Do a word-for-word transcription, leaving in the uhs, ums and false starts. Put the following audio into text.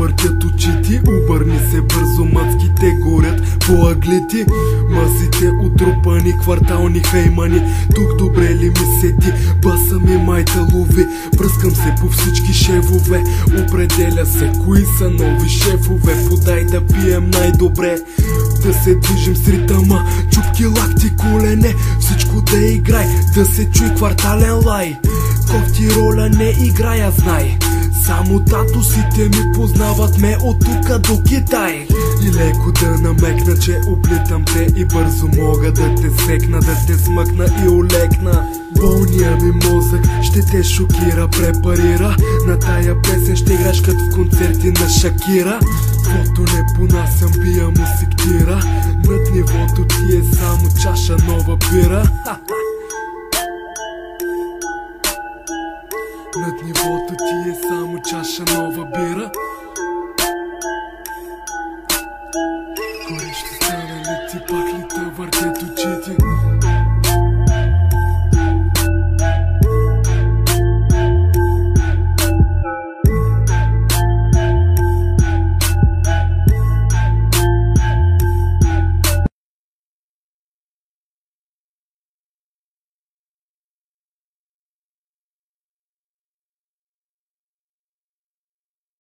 въртят очите, обърни се бързо, мъцките горят по ъглите. Мазите отрупани, квартални хаймани, тук добре ли ми седи, баса ми майта лови. Пръскам се по всички шевове, определя се кои са нови шефове. Подай да пием най-добре, да се движим с ритъма, чупки, лакти, колене, всичко да играй, да се чуй квартален лай. Кофти роля не играя, знай, само татусите ми познават ме от тука до Китай. И леко да намекна, че оплитам те и бързо мога да те секна, да те смъкна и олекна. Болния ми мозък ще те шокира, препарира. На тая песен ще играш като в концерти на Шакира. Каквото не понасям, бия му сектира. Над нивото ти е само чаша нова бира. Над нивото ти е само чаша нова бира. Горе ще стане ли ти, пак ли те въртят